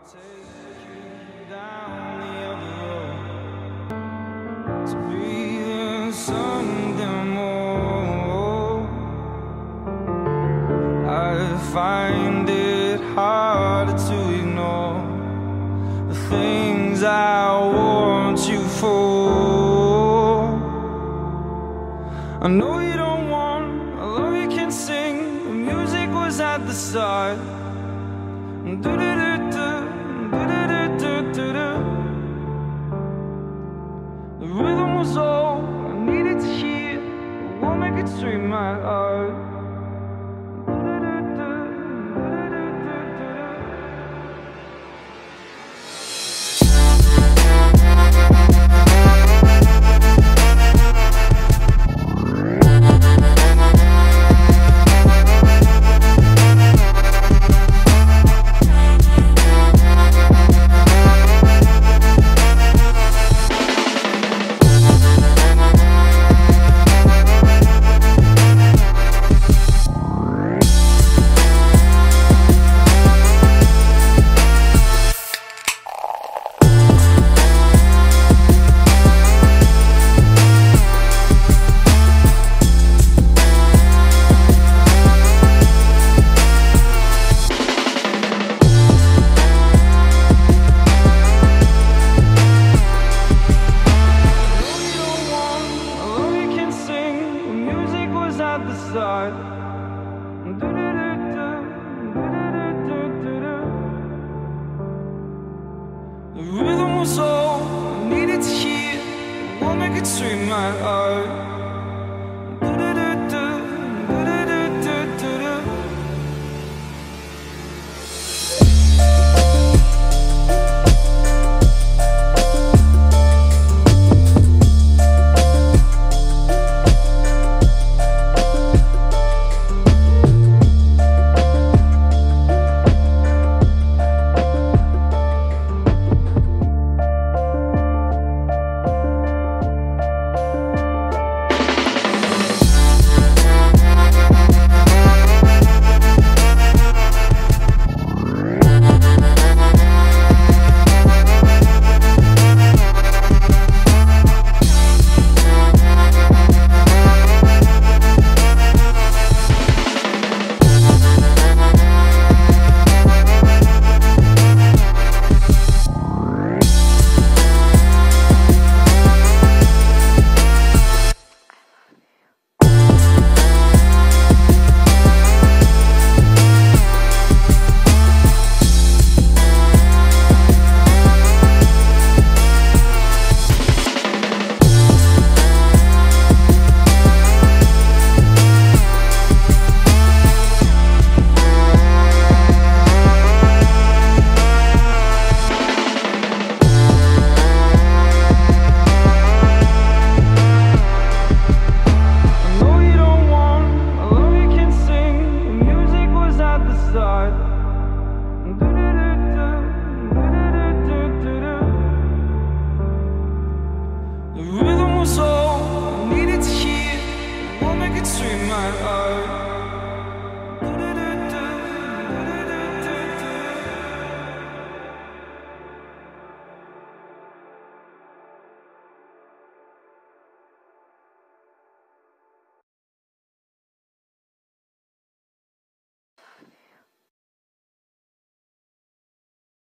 take you down the other road to breathe in something more. I find it harder to ignore the things I want you for. I know you don't want a love you can sing. The music was at the start. The rhythm was all I needed to hear. A woman could stream my heart. At the start, the rhythm was all I needed to hear. A woman could stream my heart.